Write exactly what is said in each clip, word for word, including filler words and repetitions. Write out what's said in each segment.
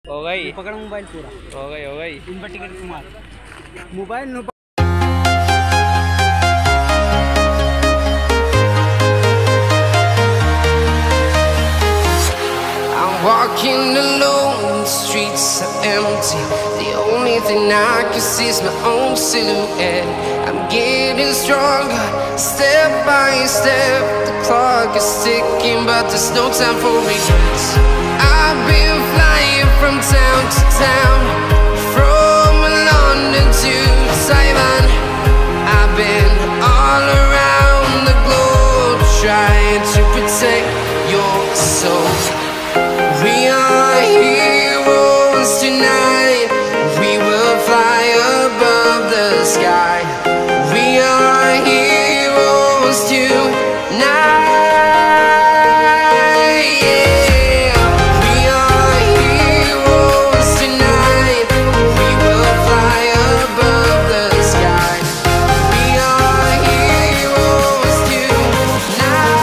हो गई पकड़ मोबाइल पूरा हो गई हो गई इन ticket Kumar mobile Walking alone, the streets are empty. The only thing I can see is my own silhouette. I'm getting stronger, step by step. The clock is ticking, but there's no time for regrets. I've been flying from town to town, from London to Taiwan. I've been all around the globe, trying to protect your soul. We are heroes tonight. We will fly above the sky. We are heroes tonight. Yeah. We are heroes tonight. We will fly above the sky. We are heroes tonight.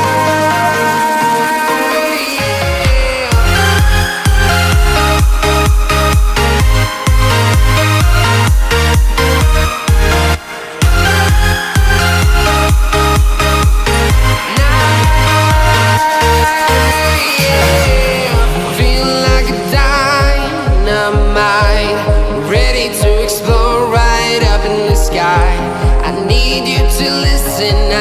Ready to explore right up in the sky. I need you to listen